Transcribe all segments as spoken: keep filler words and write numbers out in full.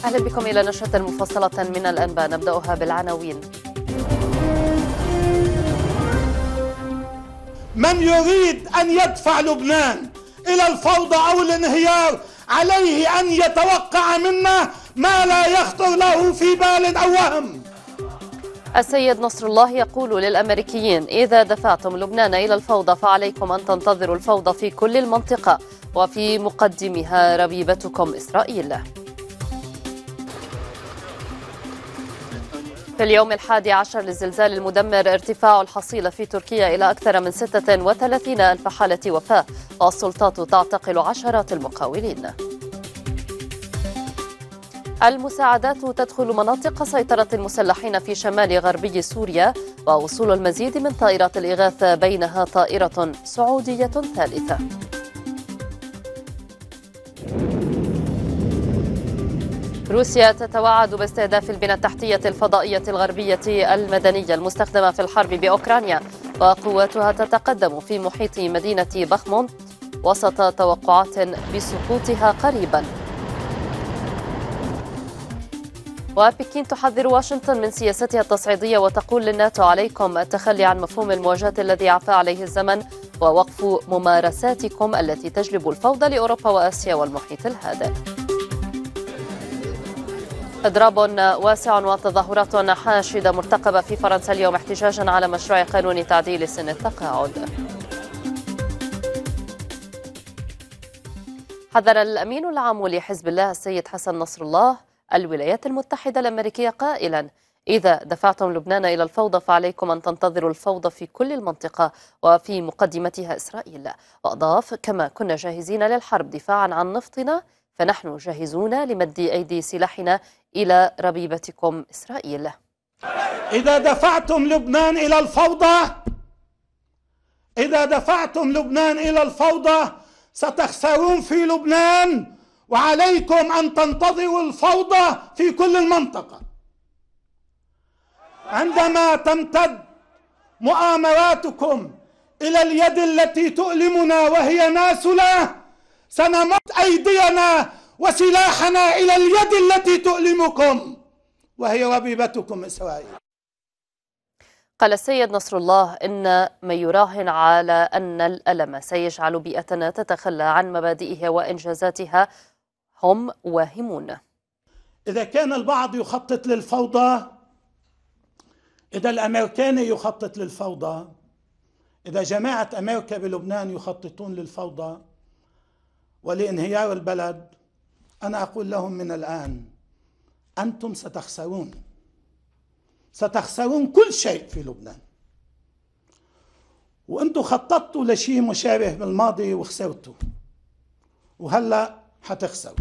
أهلا بكم إلى نشرة مفصلة من الأنباء، نبدأها بالعناوين. من يريد أن يدفع لبنان إلى الفوضى أو الانهيار عليه أن يتوقع منا ما لا يخطر له في بال أو وهم. السيد نصر الله يقول للأمريكيين: إذا دفعتم لبنان إلى الفوضى فعليكم أن تنتظروا الفوضى في كل المنطقة، وفي مقدمها ربيبتكم إسرائيل. في اليوم الحادي عشر للزلزال المدمر، ارتفاع الحصيلة في تركيا إلى أكثر من ستة وثلاثين ألف حالة وفاة، والسلطات تعتقل عشرات المقاولين. المساعدات تدخل مناطق سيطرة المسلحين في شمال غربي سوريا، ووصول المزيد من طائرات الإغاثة بينها طائرة سعودية ثالثة. روسيا تتوعد باستهداف البنى التحتية الفضائية الغربية المدنية المستخدمة في الحرب بأوكرانيا، وقواتها تتقدم في محيط مدينة بخمونت وسط توقعات بسقوطها قريبا. وبكين تحذر واشنطن من سياستها التصعيدية وتقول للناتو: عليكم التخلي عن مفهوم المواجهة الذي عفى عليه الزمن، ووقف ممارساتكم التي تجلب الفوضى لأوروبا وآسيا والمحيط الهادئ. إضراب واسع وتظاهرات حاشدة مرتقبة في فرنسا اليوم احتجاجا على مشروع قانون تعديل سن التقاعد. حذر الأمين العام لحزب الله السيد حسن نصر الله الولايات المتحدة الأمريكية قائلا: إذا دفعتم لبنان إلى الفوضى فعليكم أن تنتظروا الفوضى في كل المنطقة، وفي مقدمتها إسرائيل. وأضاف: كما كنا جاهزين للحرب دفاعا عن نفطنا، فنحن جاهزون لمد أيدي سلاحنا إلى ربيبتكم إسرائيل. إذا دفعتم لبنان إلى الفوضى إذا دفعتم لبنان إلى الفوضى ستخسرون في لبنان، وعليكم أن تنتظروا الفوضى في كل المنطقة. عندما تمتد مؤامراتكم إلى اليد التي تؤلمنا وهي ناسنا، سنمد أيدينا وسلاحنا إلى اليد التي تؤلمكم وهي ربيبتكم إسرائيل. قال السيد نصر الله إن ما يراهن على أن الألم سيجعل بيئتنا تتخلى عن مبادئها وإنجازاتها هم واهمون. إذا كان البعض يخطط للفوضى، إذا الأمريكان يخطط للفوضى، إذا جماعة أمريكا بلبنان يخططون للفوضى ولانهيار البلد، أنا أقول لهم من الآن: أنتم ستخسرون ستخسرون كل شيء في لبنان، وأنتم خططتوا لشيء مشابه بالماضي وخسرتوا، وهلأ حتخسروا.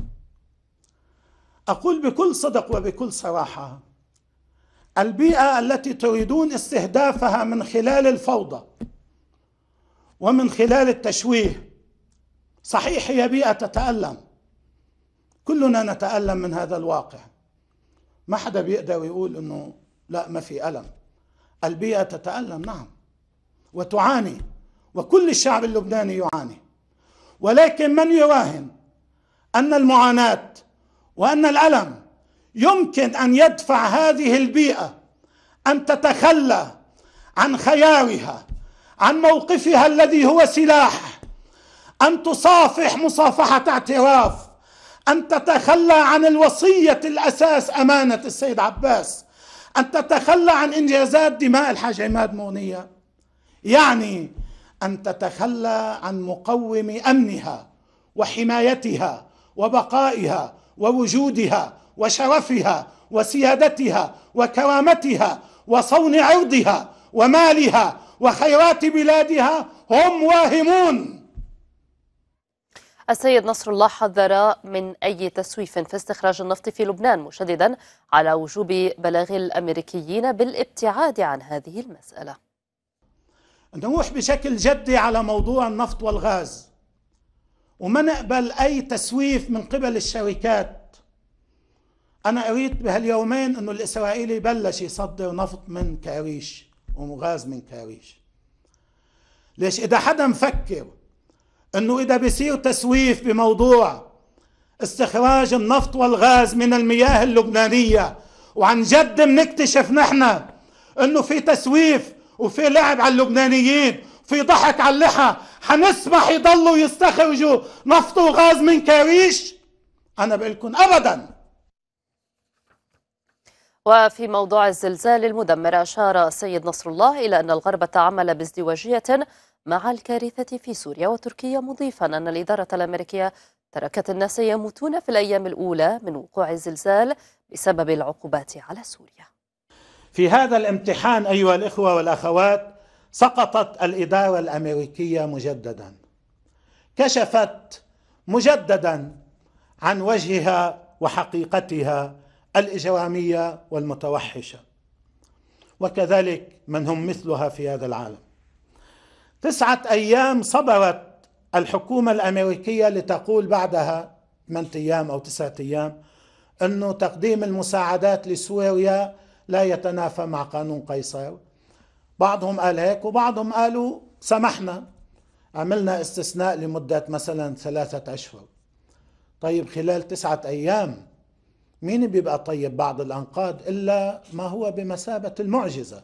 أقول بكل صدق وبكل صراحة: البيئة التي تريدون استهدافها من خلال الفوضى ومن خلال التشويه، صحيح هي بيئة تتألم، كلنا نتألم من هذا الواقع، ما حدا بيقدر يقول إنه لا ما في ألم. البيئة تتألم نعم وتعاني، وكل الشعب اللبناني يعاني، ولكن من يراهن أن المعاناة وأن الألم يمكن أن يدفع هذه البيئة أن تتخلى عن خيارها، عن موقفها الذي هو سلاح، أن تصافح مصافحة اعتراف، أن تتخلى عن الوصية الأساس أمانة السيد عباس، أن تتخلى عن إنجازات دماء الحاج عماد مونية، يعني أن تتخلى عن مقوم أمنها وحمايتها وبقائها ووجودها وشرفها وسيادتها وكرامتها وصون عرضها ومالها وخيرات بلادها هم واهمون. السيد نصر الله حذر من أي تسويف في استخراج النفط في لبنان، مشددا على وجوب بلاغ الأمريكيين بالابتعاد عن هذه المسألة. نروح بشكل جدي على موضوع النفط والغاز، وما نقبل أي تسويف من قبل الشركات. أنا قريت بهاليومين أنه الإسرائيلي بلش يصدر نفط من كاريش وغاز من كاريش. ليش؟ إذا حدا مفكر أنه إذا بيصير تسويف بموضوع استخراج النفط والغاز من المياه اللبنانية، وعن جد بنكتشف نحن انه في تسويف وفي لعب على اللبنانيين، في ضحك على اللحى، حنسمح يضلوا يستخرجوا نفط وغاز من كاريش؟ انا بقول لكم ابدا. وفي موضوع الزلزال المدمر، أشار السيد نصر الله إلى أن الغرب تعامل بازدواجية مع الكارثة في سوريا وتركيا، مضيفا أن الإدارة الأمريكية تركت الناس يموتون في الأيام الأولى من وقوع الزلزال بسبب العقوبات على سوريا. في هذا الامتحان أيها الإخوة والأخوات سقطت الإدارة الأمريكية مجددا، كشفت مجددا عن وجهها وحقيقتها الإجرامية والمتوحشة، وكذلك من هم مثلها في هذا العالم. تسعة أيام صبرت الحكومة الأمريكية لتقول بعدها ثمانية أيام أو تسعة أيام أنه تقديم المساعدات لسوريا لا يتنافى مع قانون قيصر. بعضهم قال هيك وبعضهم قالوا سمحنا، عملنا استثناء لمدة مثلا ثلاثة أشهر. طيب خلال تسعة أيام مين بيبقى طيب بعض الأنقاض إلا ما هو بمثابة المعجزة.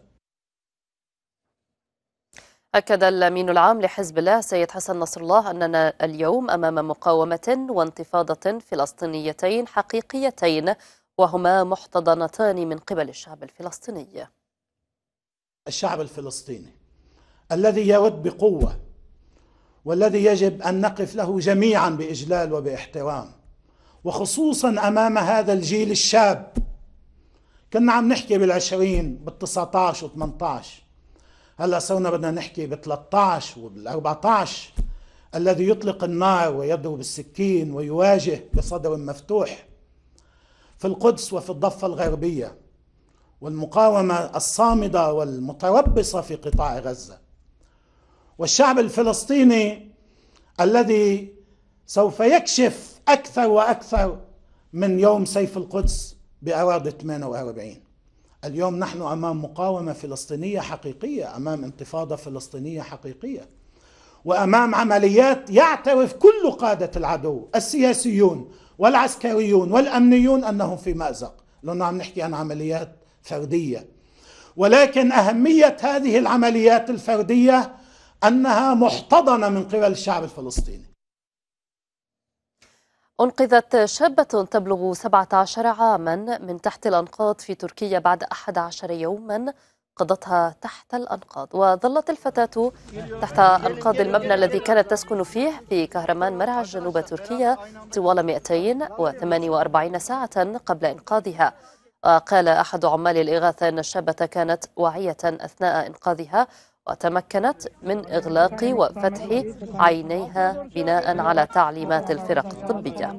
أكد الأمين العام لحزب الله سيد حسن نصر الله أننا اليوم أمام مقاومة وانتفاضة فلسطينيتين حقيقيتين، وهما محتضنتان من قبل الشعب الفلسطيني. الشعب الفلسطيني الذي يود بقوة، والذي يجب أن نقف له جميعا بإجلال وباحترام، وخصوصا أمام هذا الجيل الشاب. كنا عم نحكي بالعشرين بالتسعة عشر وثمانية عشر، هلا صرنا بدنا نحكي بثلاثة عشر وبالأربعة عشر، الذي يطلق النار ويضرب السكين ويواجه بصدر مفتوح في القدس وفي الضفة الغربية، والمقاومة الصامدة والمتربصة في قطاع غزة، والشعب الفلسطيني الذي سوف يكشف أكثر وأكثر من يوم سيف القدس بأراضي ثمانية وأربعين. اليوم نحن أمام مقاومة فلسطينية حقيقية، أمام انتفاضة فلسطينية حقيقية، وأمام عمليات يعترف كل قادة العدو السياسيون والعسكريون والأمنيون أنهم في مأزق، لأنه عم نحكي عن عمليات فردية. ولكن أهمية هذه العمليات الفردية أنها محتضنة من قبل الشعب الفلسطيني. أنقذت شابة تبلغ سبعة عشر عاما من تحت الأنقاض في تركيا بعد أحد عشر يوما قضتها تحت الأنقاض. وظلت الفتاة تحت أنقاض المبنى الذي كانت تسكن فيه في كهرمان مرعى جنوب تركيا طوال مئتين وثمانية وأربعين ساعة قبل إنقاذها. وقال أحد عمال الإغاثة أن الشابة كانت واعية أثناء إنقاذها، وتمكنت من إغلاق وفتح عينيها بناء على تعليمات الفرق الطبية.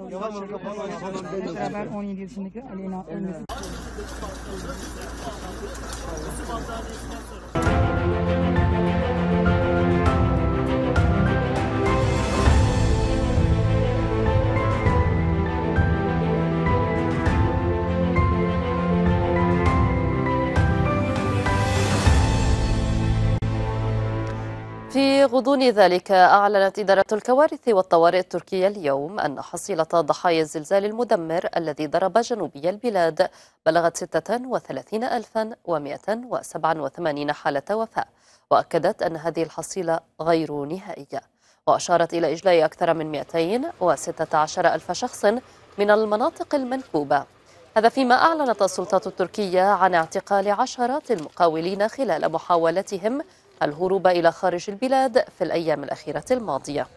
في غضون ذلك، أعلنت إدارة الكوارث والطوارئ التركية اليوم أن حصيلة ضحايا الزلزال المدمر الذي ضرب جنوبي البلاد بلغت ستة وثلاثين ألفا ومئة وسبعة وثمانين حالة وفاة، وأكدت أن هذه الحصيلة غير نهائية، وأشارت إلى إجلاء أكثر من مئتين وستة عشر ألف شخص من المناطق المنكوبة. هذا فيما أعلنت السلطات التركية عن اعتقال عشرات المقاولين خلال محاولتهم الهروب إلى خارج البلاد في الأيام الأخيرة الماضية.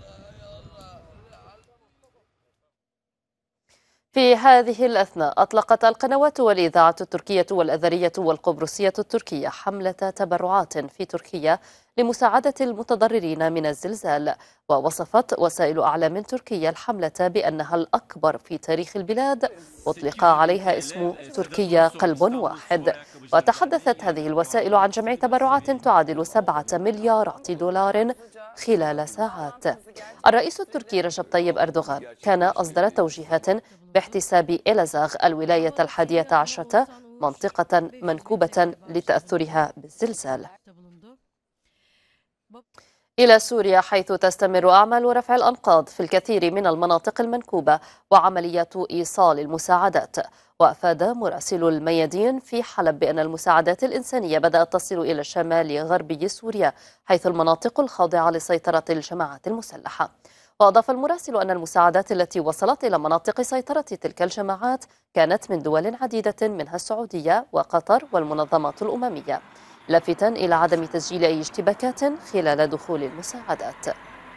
في هذه الأثناء أطلقت القنوات والإذاعة التركية والأذرية والقبرصية التركية حملة تبرعات في تركيا لمساعدة المتضررين من الزلزال، ووصفت وسائل أعلام تركية الحملة بأنها الأكبر في تاريخ البلاد، أطلق عليها اسم تركيا قلب واحد. وتحدثت هذه الوسائل عن جمع تبرعات تعادل سبعة مليارات دولار خلال ساعات. الرئيس التركي رجب طيب أردوغان كان أصدر توجيهات باحتساب إلازاغ الولاية الحادية عشرة منطقة منكوبة لتأثرها بالزلزال. إلى سوريا، حيث تستمر أعمال رفع الأنقاض في الكثير من المناطق المنكوبة وعمليات إيصال المساعدات. وأفاد مراسل الميادين في حلب بأن المساعدات الإنسانية بدأت تصل إلى شمال غربي سوريا، حيث المناطق الخاضعة لسيطرة الجماعات المسلحة. وأضاف المراسل أن المساعدات التي وصلت إلى مناطق سيطرة تلك الجماعات كانت من دول عديدة منها السعودية وقطر والمنظمات الأممية، لافتا إلى عدم تسجيل أي اشتباكات خلال دخول المساعدات.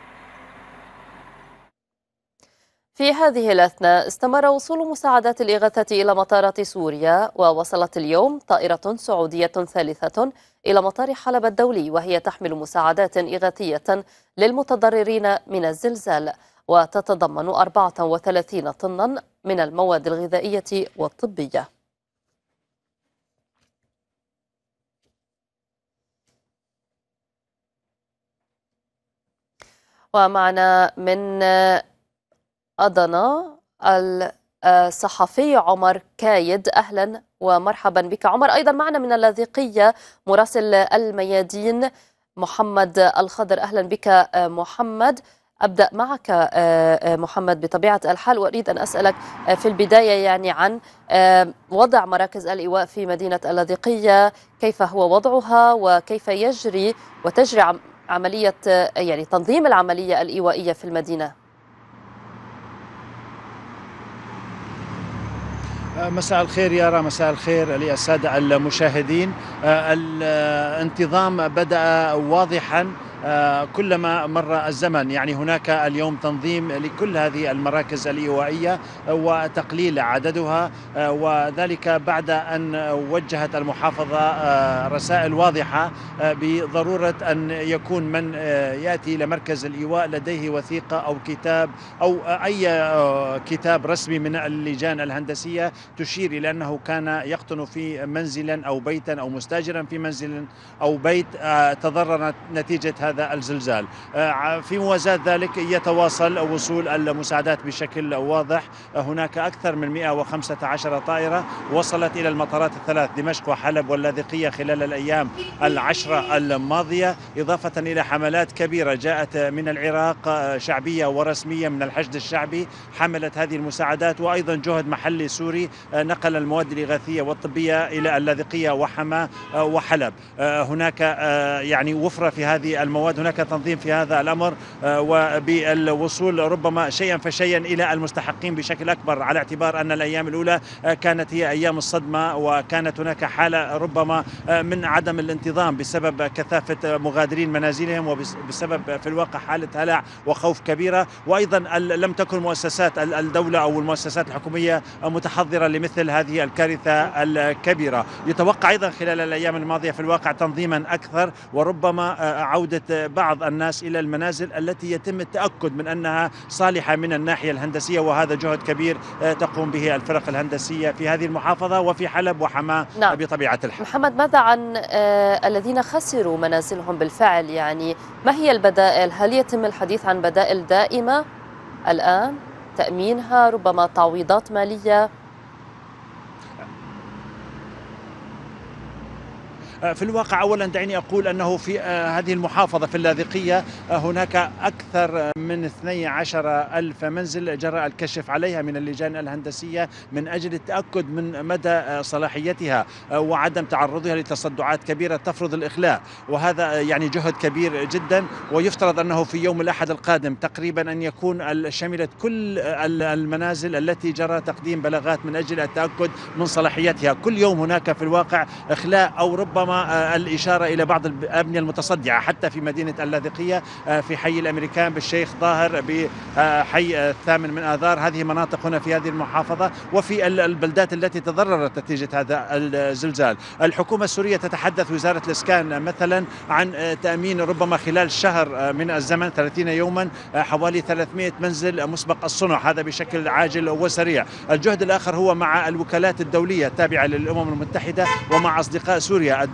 في هذه الأثناء استمر وصول مساعدات الإغاثة إلى مطارات سوريا، ووصلت اليوم طائرة سعودية ثالثة إلى مطار حلب الدولي، وهي تحمل مساعدات إغاثية للمتضررين من الزلزال، وتتضمن أربعة وثلاثين طنا من المواد الغذائية والطبية. ومعنا من أضنا الصحفي عمر كايد. أهلا ومرحبا بك عمر. أيضا معنا من اللاذقية مراسل الميادين محمد الخضر. أهلا بك محمد. أبدأ معك محمد بطبيعة الحال، وأريد أن أسألك في البداية يعني عن وضع مراكز الإيواء في مدينة اللاذقية، كيف هو وضعها وكيف يجري وتجري عملية يعني تنظيم العملية الإيوائية في المدينة. مساء الخير يارا، مساء الخير للسادة المشاهدين. الانتظام بدأ واضحا كلما مر الزمن، يعني هناك اليوم تنظيم لكل هذه المراكز الإيوائية وتقليل عددها، وذلك بعد أن وجهت المحافظة رسائل واضحة بضرورة أن يكون من يأتي لمركز الإيواء لديه وثيقة أو كتاب أو أي كتاب رسمي من اللجان الهندسية تشير إلى أنه كان يقطن في منزلا أو بيتا أو مستاجرا في منزل أو بيت تضرر نتيجة هذا الزلزال. في موازاة ذلك يتواصل وصول المساعدات بشكل واضح. هناك أكثر من مئة وخمسة عشر طائرة وصلت إلى المطارات الثلاث دمشق وحلب واللاذقية خلال الأيام العشرة الماضية، إضافة إلى حملات كبيرة جاءت من العراق شعبية ورسمية من الحشد الشعبي حملت هذه المساعدات، وأيضا جهد محلي سوري نقل المواد الإغاثية والطبية إلى اللاذقية وحما وحلب. هناك يعني وفرة في هذه المواد، هناك تنظيم في هذا الأمر، وبالوصول ربما شيئا فشيئا إلى المستحقين بشكل أكبر، على اعتبار أن الأيام الأولى كانت هي أيام الصدمة، وكانت هناك حالة ربما من عدم الانتظام بسبب كثافة مغادرين منازلهم، وبسبب في الواقع حالة هلع وخوف كبيرة. وأيضا لم تكن مؤسسات الدولة أو المؤسسات الحكومية متحضرة لمثل هذه الكارثة الكبيرة. يتوقع أيضا خلال الأيام الماضية في الواقع تنظيما أكثر، وربما عودة بعض الناس إلى المنازل التي يتم التأكد من أنها صالحة من الناحية الهندسية، وهذا جهد كبير تقوم به الفرق الهندسية في هذه المحافظة وفي حلب وحماة. نعم. بطبيعة الحال. محمد، ماذا عن آه الذين خسروا منازلهم بالفعل؟ يعني ما هي البدائل؟ هل يتم الحديث عن بدائل دائمة الآن تأمينها، ربما تعويضات مالية؟ في الواقع أولا دعيني أقول أنه في هذه المحافظة في اللاذقية هناك أكثر من اثني عشر ألف منزل جرى الكشف عليها من اللجان الهندسية من أجل التأكد من مدى صلاحيتها وعدم تعرضها لتصدعات كبيرة تفرض الإخلاء، وهذا يعني جهد كبير جدا. ويفترض أنه في يوم الأحد القادم تقريبا أن يكون شملت كل المنازل التي جرى تقديم بلاغات من أجل التأكد من صلاحيتها. كل يوم هناك في الواقع إخلاء أو ربما الإشارة إلى بعض الأبنية المتصدعة، حتى في مدينة اللاذقية في حي الأمريكان بالشيخ ظاهر بحي الثامن من آذار، هذه مناطق هنا في هذه المحافظة وفي البلدات التي تضررت نتيجة هذا الزلزال. الحكومة السورية تتحدث وزارة الإسكان مثلا عن تأمين ربما خلال شهر من الزمن ثلاثين يوما حوالي ثلاثمئة منزل مسبق الصنع، هذا بشكل عاجل وسريع. الجهد الآخر هو مع الوكالات الدولية التابعة للأمم المتحدة ومع أصدقاء سوريا الدول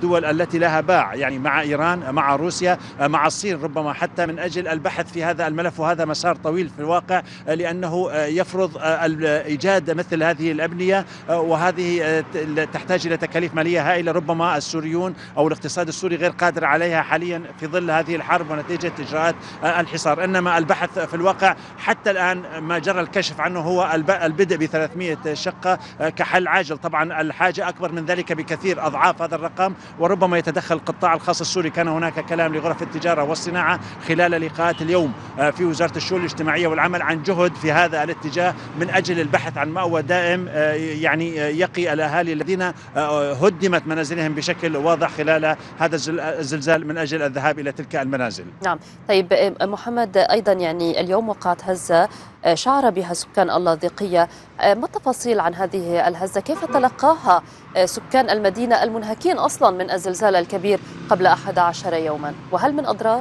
الدول التي لها باع يعني مع إيران، مع روسيا، مع الصين، ربما حتى من أجل البحث في هذا الملف. وهذا مسار طويل في الواقع، لأنه يفرض إيجاد مثل هذه الأبنية، وهذه تحتاج إلى تكاليف مالية هائلة. ربما السوريون أو الاقتصاد السوري غير قادر عليها حاليا في ظل هذه الحرب ونتيجة إجراءات الحصار. إنما البحث في الواقع حتى الآن ما جرى الكشف عنه هو البدء ب ثلاثمئة شقة كحل عاجل. طبعا الحاجة أكبر من ذلك بكثير، أضعاف هذا الرقم، وربما يتدخل القطاع الخاص السوري. كان هناك كلام لغرف التجارة والصناعة خلال لقاءات اليوم في وزارة الشؤون الاجتماعية والعمل عن جهد في هذا الاتجاه من أجل البحث عن مأوى دائم يعني يقي الأهالي الذين هدمت منازلهم بشكل واضح خلال هذا الزلزال من أجل الذهاب إلى تلك المنازل. نعم. طيب محمد، أيضا يعني اليوم وقعت هزة شعر بها سكان اللاذقية، ما التفاصيل عن هذه الهزة؟ كيف تلقاها سكان المدينة المنهكين أصلا من الزلزال الكبير قبل أحد عشر يوما، وهل من أضرار؟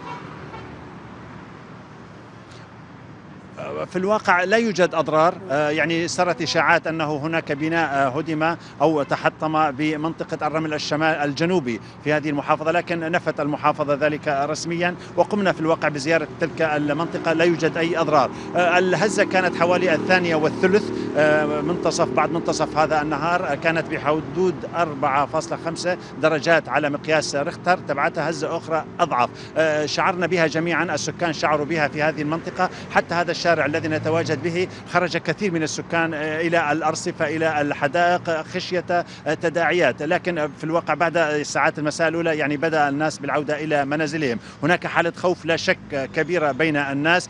في الواقع لا يوجد أضرار، يعني صارت إشاعات أنه هناك بناء هدم أو تحطم بمنطقة الرمل الشمال الجنوبي في هذه المحافظة، لكن نفت المحافظة ذلك رسميا، وقمنا في الواقع بزيارة تلك المنطقة. لا يوجد أي أضرار. الهزة كانت حوالي الثانية والثلث منتصف بعد منتصف هذا النهار، كانت بحدود أربعة فاصلة خمسة درجات على مقياس ريختر. تبعتها هزة أخرى أضعف شعرنا بها جميعا، السكان شعروا بها في هذه المنطقة. حتى هذا الشارع الذي نتواجد به خرج كثير من السكان إلى الأرصفة، إلى الحدائق خشية تداعيات، لكن في الواقع بعد ساعات المساء الأولى يعني بدأ الناس بالعودة إلى منازلهم. هناك حالة خوف لا شك كبيرة بين الناس،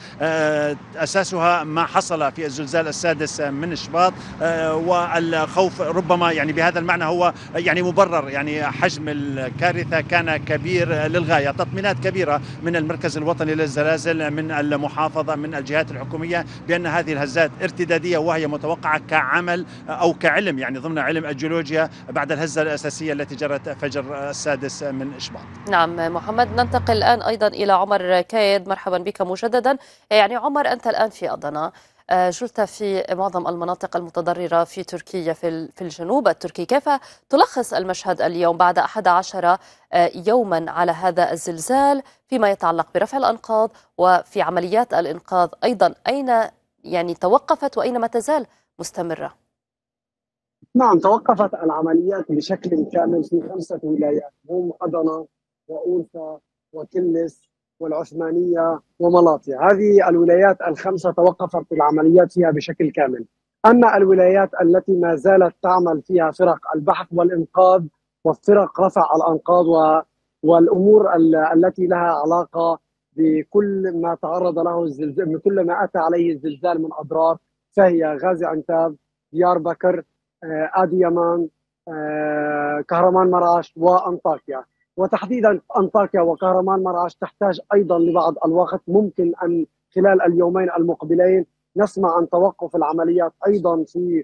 أساسها ما حصل في الزلزال السادس من شباط، والخوف ربما يعني بهذا المعنى هو يعني مبرر. يعني حجم الكارثة كان كبير للغاية. تطمينات كبيرة من المركز الوطني للزلازل، من المحافظة، من الجهات الحكومية، بأن هذه الهزات ارتدادية وهي متوقعة كعمل أو كعلم، يعني ضمن علم الجيولوجيا، بعد الهزة الأساسية التي جرت فجر السادس من شباط. نعم محمد، ننتقل الآن أيضا إلى عمر كايد. مرحبا بك مجددا. يعني عمر، أنت الآن في أضنا، جلت في معظم المناطق المتضررة في تركيا، في في الجنوب التركي. كيف تلخص المشهد اليوم بعد أحد عشر يوما على هذا الزلزال فيما يتعلق برفع الأنقاض وفي عمليات الإنقاذ أيضا؟ أين يعني توقفت وأين ما تزال مستمرة؟ نعم، توقفت العمليات بشكل كامل في خمسة ولايات، هم أضنا وأورفا وكلس والعثمانية وملاطيا. هذه الولايات الخمسة توقفت العمليات فيها بشكل كامل. أما الولايات التي ما زالت تعمل فيها فرق البحث والإنقاذ وفرق رفع الأنقاض والأمور التي لها علاقة بكل ما تعرض له الزلزال، بكل ما أتى عليه الزلزال من أضرار، فهي غازي عنتاب، ديار بكر، آديمان، كهرمان مراش وأنطاكيا. وتحديدا أنطاكيا وكهرمان مراش تحتاج أيضا لبعض الوقت. ممكن أن خلال اليومين المقبلين نسمع عن توقف العمليات أيضا في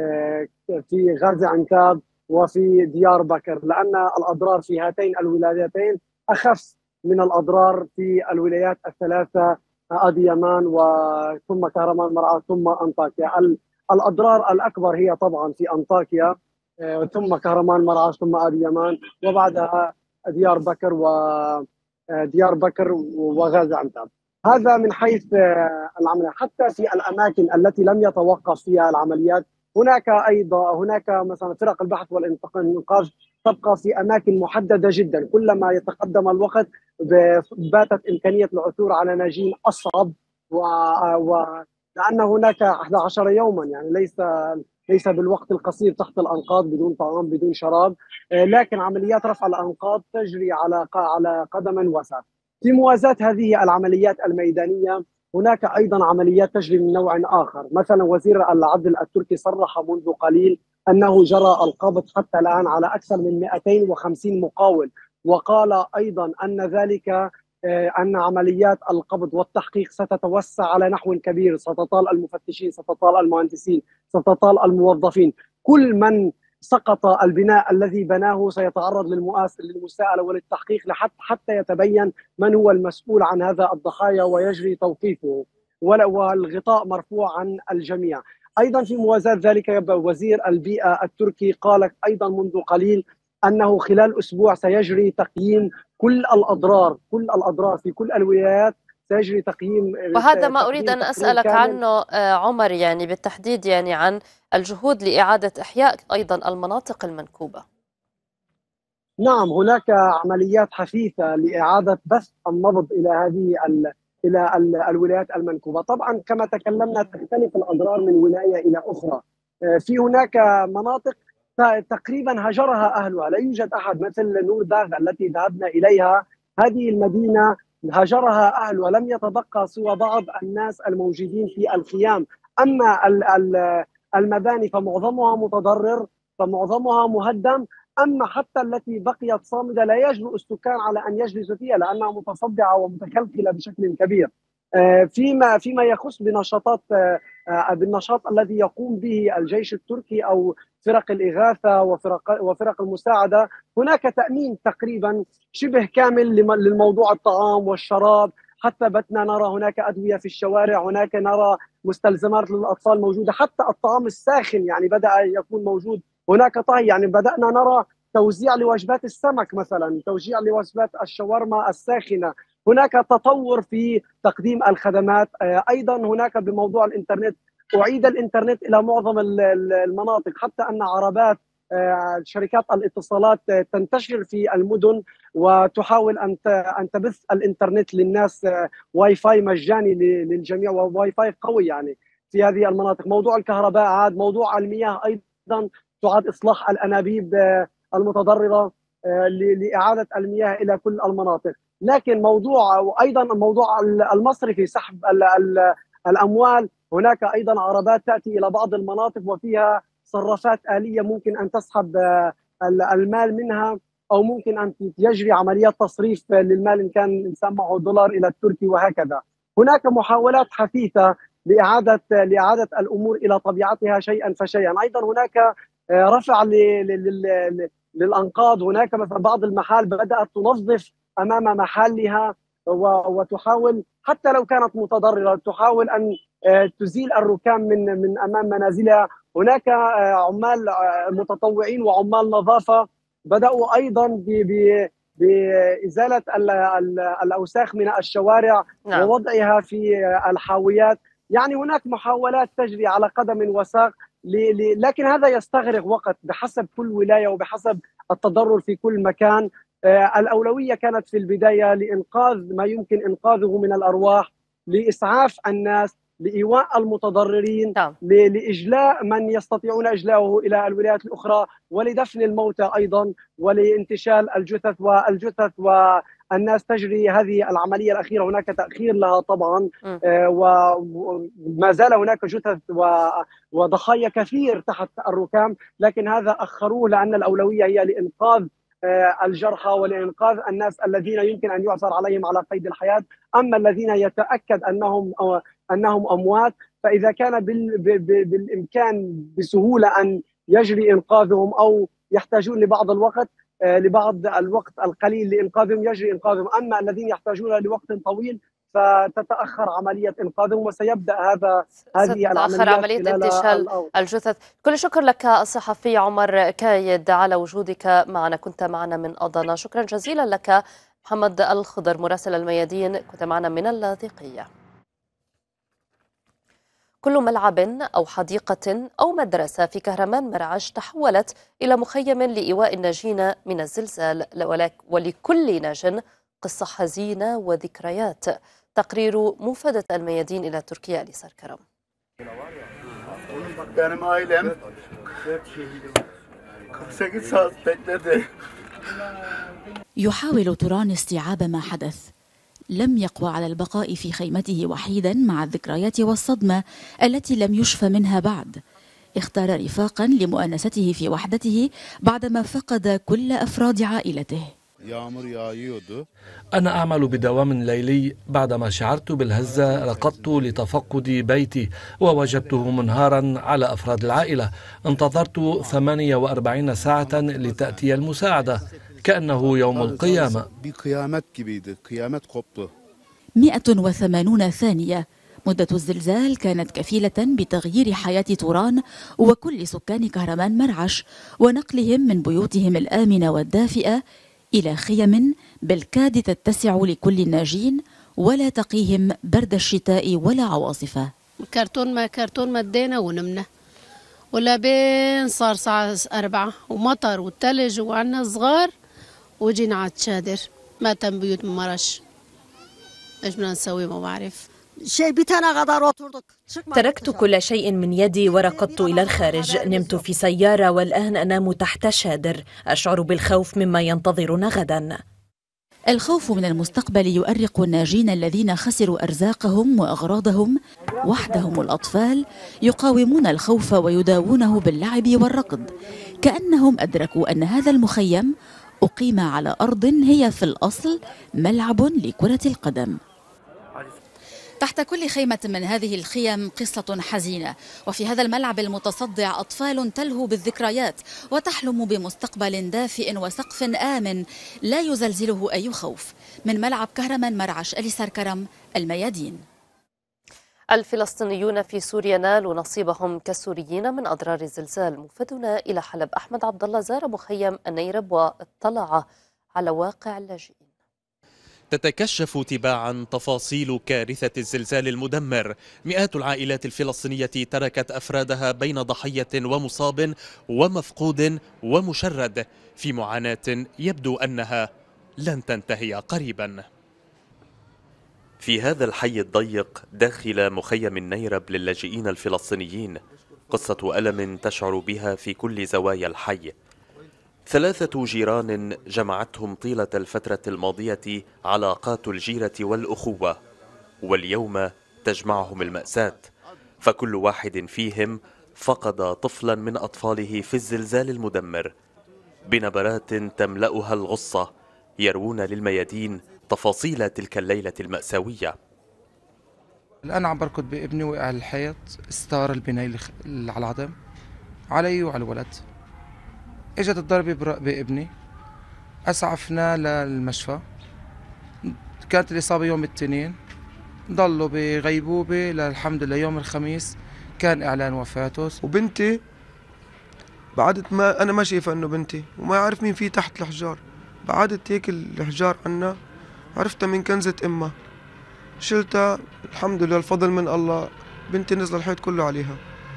في غازي عنتاب وفي ديار بكر، لأن الأضرار في هاتين الولايتين أخف من الأضرار في الولايات الثلاثة، أديمان وثم كهرمان مراش ثم أنطاكيا. الأضرار الأكبر هي طبعا في أنطاكيا، ثم كهرمان مراش ثم أديمان، وبعدها ديار بكر وديار بكر وغازي عنتاب. هذا من حيث العمليات. حتى في الأماكن التي لم يتوقف فيها العمليات هناك أيضا هناك مثلا فرق البحث والإنقاذ تبقى في أماكن محددة جدا. كلما يتقدم الوقت باتت إمكانية العثور على ناجين أصعب، و, و... لأن هناك أحد عشر يوما، يعني ليس ليس بالوقت القصير تحت الأنقاض بدون طعام بدون شراب، لكن عمليات رفع الأنقاض تجري على على قدم وساق. في موازاة هذه العمليات الميدانية هناك أيضا عمليات تجري من نوع آخر. مثلا وزير العدل التركي صرح منذ قليل أنه جرى القبض حتى الآن على أكثر من مئتين وخمسين مقاول، وقال أيضا أن ذلك أن عمليات القبض والتحقيق ستتوسع على نحو كبير، ستطال المفتشين، ستطال المهندسين، ستطال الموظفين. كل من سقط البناء الذي بناه سيتعرض للمساءلة وللتحقيق حتى يتبين من هو المسؤول عن هذا الضحايا ويجري توقيفه، والغطاء مرفوع عن الجميع. أيضا في موازاة ذلك وزير البيئة التركي قال أيضا منذ قليل أنه خلال أسبوع سيجري تقييم كل الأضرار كل الأضرار في كل الولايات، سيجري تقييم. وهذا ما أريد أن أسألك عنه عمر، يعني بالتحديد يعني عن الجهود لإعادة إحياء أيضا المناطق المنكوبة. نعم، هناك عمليات حثيثة لإعادة بث النبض إلى هذه ال إلى ال الولايات المنكوبة. طبعا كما تكلمنا تختلف الأضرار من ولاية إلى أخرى. في هناك مناطق تقريبا هجرها أهلها، لا يوجد أحد، مثل نور داغ التي ذهبنا إليها، هذه المدينة هجرها أهلها، لم يتبقى سوى بعض الناس الموجودين في الخيام. أما المباني فمعظمها متضرر، فمعظمها مهدم. أما حتى التي بقيت صامدة لا يجرؤ السكان على أن يجلسوا فيها لأنها متصدعة ومتكلكلة بشكل كبير. فيما فيما يخص بنشاطات بالنشاط الذي يقوم به الجيش التركي أو فرق الإغاثة وفرق وفرق المساعدة، هناك تأمين تقريبا شبه كامل للموضوع، الطعام والشراب، حتى بتنا نرى هناك أدوية في الشوارع، هناك نرى مستلزمات للأطفال موجودة، حتى الطعام الساخن يعني بدأ يكون موجود. هناك طهي، يعني بدأنا نرى توزيع لوجبات السمك مثلا، توزيع لوجبات الشاورما الساخنة. هناك تطور في تقديم الخدمات. أيضا هناك بموضوع الإنترنت، أعيد الإنترنت إلى معظم المناطق، حتى أن عربات شركات الاتصالات تنتشر في المدن وتحاول أن أن تبث الإنترنت للناس، واي فاي مجاني للجميع وواي فاي قوي يعني في هذه المناطق. موضوع الكهرباء عاد، موضوع المياه أيضا تعاد إصلاح الأنابيب المتضررة لإعادة المياه إلى كل المناطق. لكن موضوع وأيضا الموضوع المصرفي، سحب الأموال، هناك أيضا عربات تأتي إلى بعض المناطق وفيها صرافات آلية ممكن أن تسحب المال منها، أو ممكن أن يجري عمليات تصريف للمال إن كان الإنسان معه دولار إلى التركي وهكذا. هناك محاولات حثيثة لإعادة لإعادة الأمور إلى طبيعتها شيئا فشيئا. أيضا هناك رفع للأنقاض، هناك مثلا بعض المحال بدأت تنظف أمام محلها وتحاول حتى لو كانت متضررة تحاول أن تزيل الركام من من أمام منازلها. هناك عمال متطوعين وعمال نظافة بدأوا أيضا بإزالة الأوساخ من الشوارع نعم. ووضعها في الحاويات. يعني هناك محاولات تجري على قدم وساق، لكن هذا يستغرق وقت بحسب كل ولاية وبحسب التضرر في كل مكان. الأولوية كانت في البداية لإنقاذ ما يمكن إنقاذه من الأرواح، لإسعاف الناس، لإيواء المتضررين، نعم. لإجلاء من يستطيعون إجلاءه إلى الولايات الأخرى، ولدفن الموتى أيضا، ولانتشال الجثث والجثث والناس تجري هذه العملية الأخيرة. هناك تأخير لها طبعا، آه وما زال هناك جثث وضحايا كثير تحت الركام، لكن هذا أخروه لأن الأولوية هي لإنقاذ الجرحى ولإنقاذ الناس الذين يمكن أن يعثر عليهم على قيد الحياة. أما الذين يتأكد أنهم أنهم أموات، فإذا كان بالإمكان بسهولة أن يجري إنقاذهم أو يحتاجون لبعض الوقت لبعض الوقت القليل لإنقاذهم يجري إنقاذهم. أما الذين يحتاجون لوقت طويل فتتأخر عملية إنقاذهم، وسيبدأ هذا هذه العملية عملية انتشال الجثث. كل شكر لك الصحفي عمر كايد على وجودك معنا، كنت معنا من أضنا. شكرا جزيلا لك محمد الخضر مراسل الميادين، كنت معنا من اللاذقية. كل ملعب أو حديقة أو مدرسة في كهرمان مرعش تحولت إلى مخيم لإيواء الناجين من الزلزال، ولكل ناج قصة حزينة وذكريات. تقرير موفدة الميادين إلى تركيا لسار كرم. يحاول توران استيعاب ما حدث. لم يقوى على البقاء في خيمته وحيدا مع الذكريات والصدمة التي لم يشفى منها بعد. اختار رفاقا لمؤانسته في وحدته بعدما فقد كل أفراد عائلته. أنا أعمل بدوام ليلي. بعدما شعرت بالهزة ركضت لتفقد بيتي ووجدته منهارا على أفراد العائلة. انتظرت ثمانية وأربعين ساعة لتأتي المساعدة، كأنه يوم القيامة. مئة وثمانون ثانية مدة الزلزال كانت كفيلة بتغيير حياة طوران وكل سكان كهرمان مرعش ونقلهم من بيوتهم الآمنة والدافئة إلى خيم بالكاد تتسع لكل الناجين ولا تقيهم برد الشتاء ولا عواصفه. كرتون ما كرتون مدينا ونمنا ولا بين صار ساعة أربعة ومطر والتلج وعنا صغار وجينا على الشادر ما تم بيوت من مرش. ايش بدنا نسوي ما بعرف. تركت كل شيء من يدي وركضت إلى الخارج. نمت في سيارة والآن أنام تحت شادر. أشعر بالخوف مما ينتظرنا غدا. الخوف من المستقبل يؤرق الناجين الذين خسروا أرزاقهم وأغراضهم. وحدهم الأطفال يقاومون الخوف ويداوونه باللعب والركض كأنهم أدركوا أن هذا المخيم أقيم على أرض هي في الأصل ملعب لكرة القدم. تحت كل خيمة من هذه الخيم قصة حزينة، وفي هذا الملعب المتصدع أطفال تلهو بالذكريات وتحلم بمستقبل دافئ وسقف آمن لا يزلزله أي خوف. من ملعب كهرمان مرعش، أليسار كرم، الميادين. الفلسطينيون في سوريا نالوا نصيبهم كالسوريين من أضرار الزلزال. مفدنا إلى حلب أحمد عبد الله زار مخيم النيرب واطلع على واقع اللاجئين. تتكشف تباعا تفاصيل كارثة الزلزال المدمر. مئات العائلات الفلسطينية تركت أفرادها بين ضحية ومصاب ومفقود ومشرد في معاناة يبدو أنها لن تنتهي قريبا. في هذا الحي الضيق داخل مخيم النيرب للاجئين الفلسطينيين قصة ألم تشعر بها في كل زوايا الحي. ثلاثة جيران جمعتهم طيلة الفترة الماضية علاقات الجيرة والأخوة، واليوم تجمعهم المأساة، فكل واحد فيهم فقد طفلا من أطفاله في الزلزال المدمر. بنبرات تملأها الغصة يروون للميادين تفاصيل تلك الليلة المأساوية. الآن عم بركض بابني وقع الحيط، استار البناية على العظم علي وعلى الولد. اجت الضربة بابني، اسعفنا للمشفى. كانت الإصابة يوم الاثنين، ضلوا بغيبوبة للحمد لله. يوم الخميس كان إعلان وفاته. وبنتي بعدت، ما أنا ما شايفة إنه بنتي وما أعرف مين في تحت الحجار. بعدت هيك الحجار عنا، عرفتها من كنزة إمها، شلتها الحمد لله الفضل من الله. بنتي نزل الحيط كله عليها،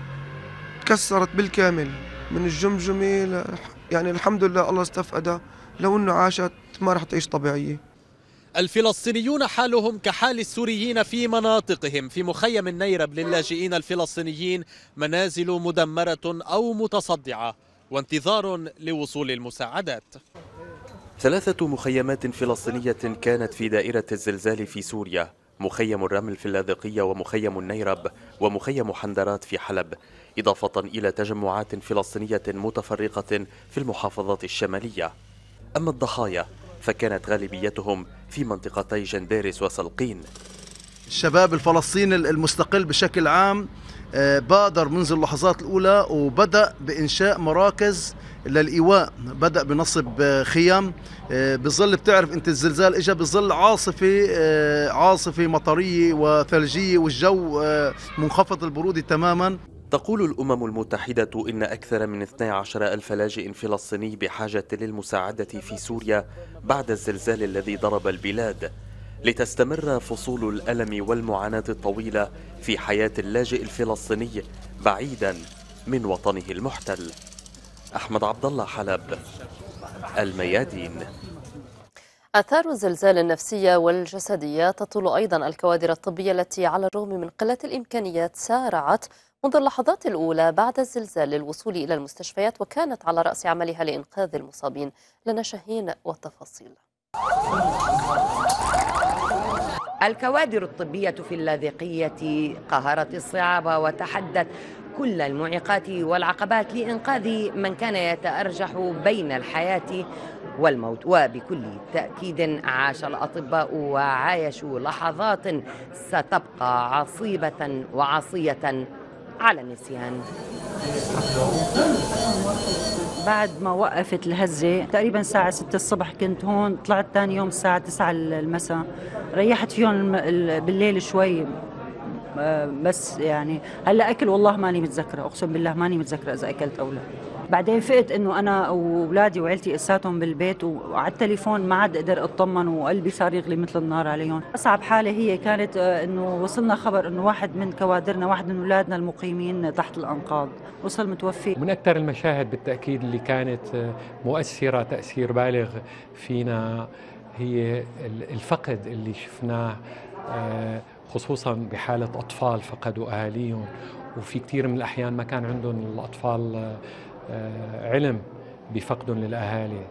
تكسرت بالكامل من الجمجمة ل... يعني الحمد لله الله استفقدها. لو انه عاشت ما رح تعيش طبيعية. الفلسطينيون حالهم كحال السوريين في مناطقهم. في مخيم النيرب للاجئين الفلسطينيين منازل مدمرة أو متصدعة وانتظار لوصول المساعدات. ثلاثة مخيمات فلسطينية كانت في دائرة الزلزال في سوريا: مخيم الرمل في اللاذقية، ومخيم النيرب، ومخيم حندرات في حلب، إضافة إلى تجمعات فلسطينية متفرقة في المحافظات الشمالية. أما الضحايا فكانت غالبيتهم في منطقتي جنديرس وسلقين. الشباب الفلسطيني المستقل بشكل عام بادر منذ اللحظات الأولى وبدأ بإنشاء مراكز للإيواء. بدأ بنصب خيام بظل، بتعرف أنت الزلزال إجا بظل عاصفة عاصفة مطرية وثلجية والجو منخفض البرودة تماما. تقول الأمم المتحدة إن أكثر من اثني عشر ألف لاجئ فلسطيني بحاجة للمساعدة في سوريا بعد الزلزال الذي ضرب البلاد، لتستمر فصول الألم والمعاناة الطويلة في حياة اللاجئ الفلسطيني بعيدا من وطنه المحتل. أحمد عبد الله، حلب، الميادين. آثار الزلزال النفسية والجسدية تطول أيضا الكوادر الطبية التي على الرغم من قلة الإمكانيات سارعت منذ اللحظات الأولى بعد الزلزال للوصول إلى المستشفيات، وكانت على رأس عملها لإنقاذ المصابين. لنا شاهين والتفاصيل. الكوادر الطبية في اللاذقية قهرت الصعاب وتحدت كل المعيقات والعقبات لإنقاذ من كان يتأرجح بين الحياة والموت، وبكل تأكيد عاش الأطباء وعايشوا لحظات ستبقى عصيبة وعصية على النسيان. بعد ما وقفت الهزة تقريبا الساعة ستة الصبح كنت هون، طلعت ثاني يوم الساعة تسعة المساء، ريحت فيهم بالليل شوي بس يعني هلا اكل والله ماني متذكره، اقسم بالله ماني متذكره اذا اكلت او لا. بعدين فقت انه انا واولادي وعيلتي اساتهم بالبيت، وعلى التليفون ما عاد اقدر اطمن، وقلبي صار يغلي مثل النار عليهم. اصعب حاله هي كانت انه وصلنا خبر انه واحد من كوادرنا، واحد من اولادنا المقيمين تحت الانقاض، وصل متوفي. من اكثر المشاهد بالتاكيد اللي كانت مؤثره تاثير بالغ فينا هي الفقد اللي شفناه، خصوصا بحاله اطفال فقدوا اهاليهم، وفي كثير من الاحيان ما كان عندهم الاطفال علم بفقدهم للأهالي.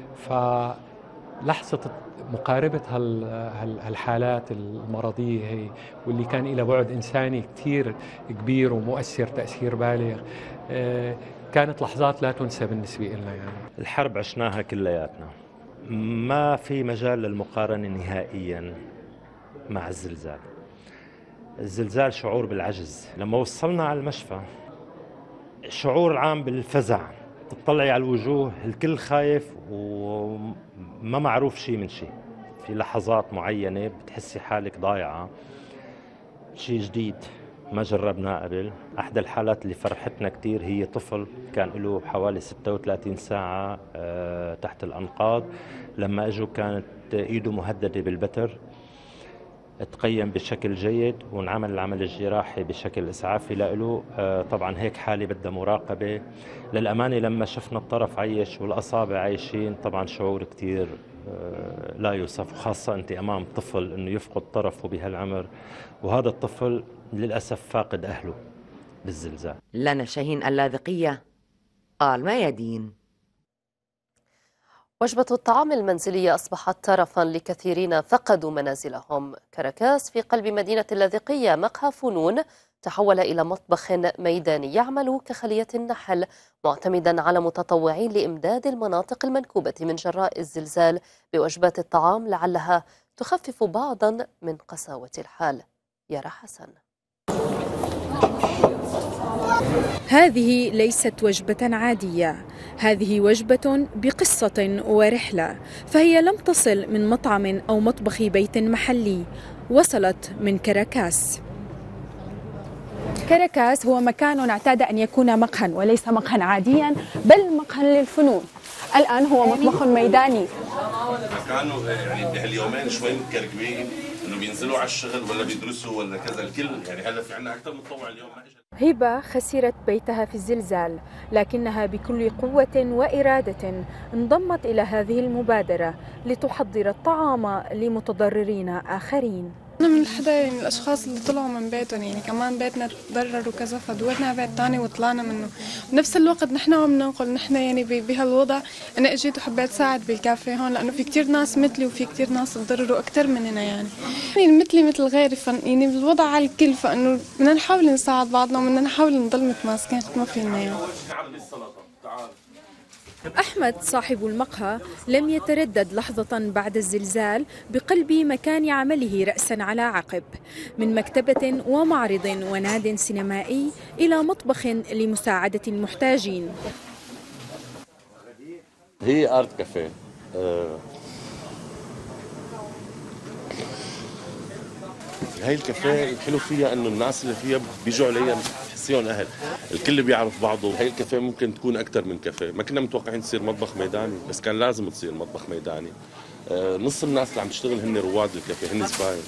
فلحظة مقاربة هالحالات المرضية هي، واللي كان إلى بعد إنساني كتير كبير ومؤثر تأثير بالغ، كانت لحظات لا تنسى بالنسبة لنا. يعني الحرب عشناها كلياتنا، ما في مجال للمقارنة نهائيا مع الزلزال. الزلزال شعور بالعجز. لما وصلنا على المشفى شعور عام بالفزع، تطلعي على الوجوه الكل خايف وما معروف شيء من شيء. في لحظات معينة بتحسي حالك ضايعة، شيء جديد ما جربناه قبل. أحدى الحالات اللي فرحتنا كتير هي طفل كان له حوالي ستة وثلاثين ساعة تحت الأنقاض، لما اجوا كانت ايده مهددة بالبتر، تقيم بشكل جيد ونعمل العمل الجراحي بشكل إسعافي له. طبعا هيك حالة بدها مراقبة. للأمانة لما شفنا الطرف عايش والأصابع عايشين، طبعا شعور كتير لا يوصف، وخاصة أنت أمام طفل أنه يفقد طرفه بهالعمر، وهذا الطفل للأسف فاقد أهله بالزلزال. لنا شاهين اللاذقية، الميادين. وجبة الطعام المنزلية أصبحت ترفا لكثيرين فقدوا منازلهم. كراكاس في قلب مدينة اللاذقية مقهى فنون تحول إلى مطبخ ميداني يعمل كخلية النحل، معتمدا على متطوعين لإمداد المناطق المنكوبة من جراء الزلزال بوجبات الطعام لعلها تخفف بعضا من قساوة الحال. يارا حسن. هذه ليست وجبة عادية، هذه وجبة بقصة ورحلة، فهي لم تصل من مطعم أو مطبخ بيت محلي، وصلت من كراكاس. كراكاس هو مكان اعتاد أن يكون مقهى، وليس مقهى عاديا بل مقهى للفنون. الآن هو مطبخ ميداني. كانوا يعني بهاليومين شوي متكركبين انه بينزلوا على الشغل ولا بيدرسوا ولا كذا، الكل يعني هلا في عندنا اكثر متطوع اليوم. هبة خسرت بيتها في الزلزال، لكنها بكل قوة وإرادة انضمت إلى هذه المبادرة لتحضر الطعام لمتضررين آخرين. أنا من حدا يعني الأشخاص اللي طلعوا من بيتهم، يعني كمان بيتنا تضرر وكذا، فدورنا بيت تاني وطلعنا منه. بنفس الوقت نحن عم ننقل، نحن يعني بهالوضع أنا إجيت وحبيت ساعد بالكافيه هون، لأنه في كتير ناس مثلي وفي كتير ناس تضرروا أكتر مننا. يعني يعني مثلي مثل غيري، يعني الوضع على الكل، فإنه بدنا نحاول نساعد بعضنا وبدنا نحاول نضل متماسكين ما فينا. يعني أحمد صاحب المقهى لم يتردد لحظة بعد الزلزال بقلب مكان عمله رأسا على عقب، من مكتبة ومعرض وناد سينمائي إلى مطبخ لمساعدة المحتاجين. هي آرت كافيه. أه هاي الكافيه الحلو فيها انه الناس اللي فيها بيجوا عليها بتحسيهم اهل، الكل بيعرف بعضه. هاي الكافيه ممكن تكون اكثر من كافيه، ما كنا متوقعين تصير مطبخ ميداني، بس كان لازم تصير مطبخ ميداني. آه نص الناس اللي عم تشتغل هن رواد الكافيه، هن زباين.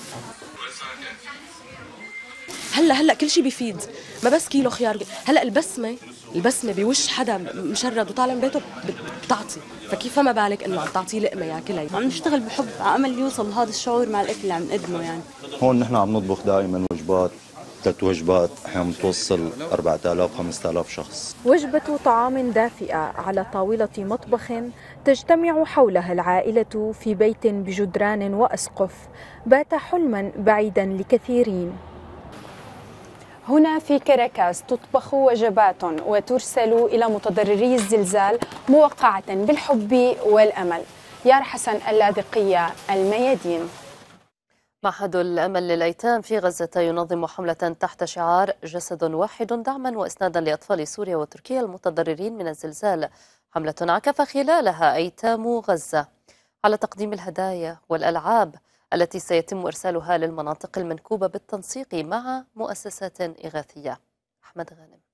هلا هلا كل شيء بيفيد، ما بس كيلو خيار. هلا البسمه البسمه بوش حدا مشرد وطالع من بيته بتعطي، فكيف ما بالك انه عم تعطيه لقمه ياكلها. عم نشتغل بحب على امل يوصل لهذا الشعور مع الاكل اللي عم نقدمه. يعني هون نحن عم نطبخ دائما وجبات، ثلاث وجبات احيانا بتوصل أربعة آلاف خمسة آلاف شخص. وجبة طعام دافئة على طاولة مطبخ تجتمع حولها العائلة في بيت بجدران وأسقف، بات حلما بعيدا لكثيرين. هنا في كراكاس تطبخ وجبات وترسل إلى متضرري الزلزال موقعة بالحب والأمل. يارا حسن اللاذقية، الميادين. معهد الأمل للأيتام في غزة ينظم حملة تحت شعار جسد واحد دعما وإسنادا لأطفال سوريا وتركيا المتضررين من الزلزال، حملة عكف خلالها أيتام غزة على تقديم الهدايا والألعاب التي سيتم إرسالها للمناطق المنكوبة بالتنسيق مع مؤسسات إغاثية. أحمد غانم.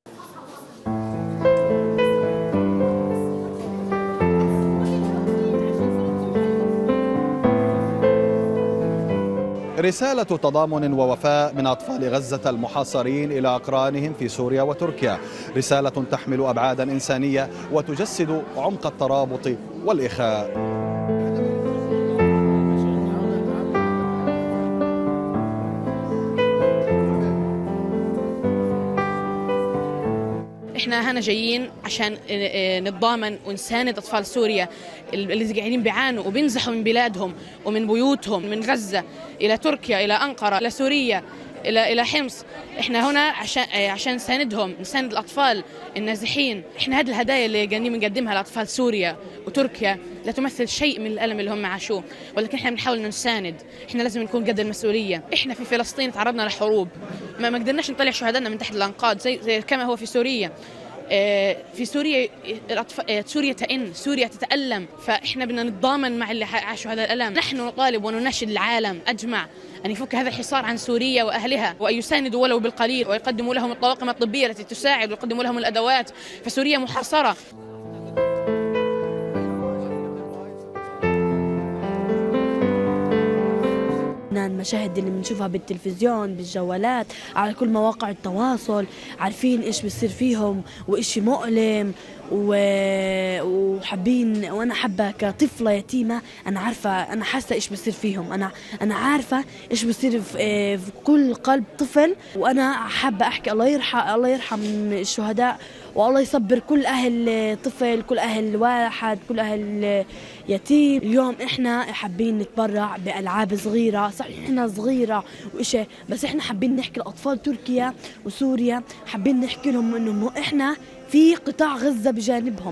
رسالة تضامن ووفاء من أطفال غزة المحاصرين إلى أقرانهم في سوريا وتركيا، رسالة تحمل أبعادا إنسانية وتجسد عمق الترابط والإخاء. احنا هنا جايين عشان نتضامن ونساند اطفال سوريا اللي قاعدين بيعانوا وبينزحوا من بلادهم ومن بيوتهم، من غزة الى تركيا الى انقرة الى سوريا الى الى حمص. احنا هنا عشان عشان نساندهم، نساند الاطفال النازحين. احنا هذه الهدايا اللي قاعدين بنقدمها لاطفال سوريا وتركيا لا تمثل شيء من الالم اللي هم عاشوه، ولكن احنا بنحاول نساند. احنا لازم نكون قد المسؤوليه. احنا في فلسطين تعرضنا لحروب، ما ما قدرناش نطلع شهدائنا من تحت الانقاض زي, زي كما هو في سوريا. في سوريا سوريا تئن، سوريا تتألم، فإحنا بدنا نتضامن مع اللي عاشوا هذا الألم. نحن نطالب ونناشد العالم أجمع أن يفك هذا الحصار عن سوريا وأهلها، وأن يساندوا ولو بالقليل، ويقدموا لهم الطواقم الطبية التي تساعد، ويقدموا لهم الأدوات، فسوريا محاصرة. المشاهد اللي بنشوفها بالتلفزيون بالجوالات على كل مواقع التواصل، عارفين ايش بيصير فيهم وإشي مؤلم وحابين، وانا حابه كطفله يتيمه انا عارفه، انا حاسه ايش بيصير فيهم، انا انا عارفه ايش بيصير في كل قلب طفل، وانا حابه احكي الله يرحم الله يرحم الشهداء، والله يصبر كل اهل طفل، كل اهل واحد، كل اهل يتيم. اليوم احنا حابين نتبرع بألعاب صغيره، صحيح احنا صغيره وإشي، بس احنا حابين نحكي لاطفال تركيا وسوريا، حابين نحكي لهم انه احنا في قطاع غزة بجانبهم.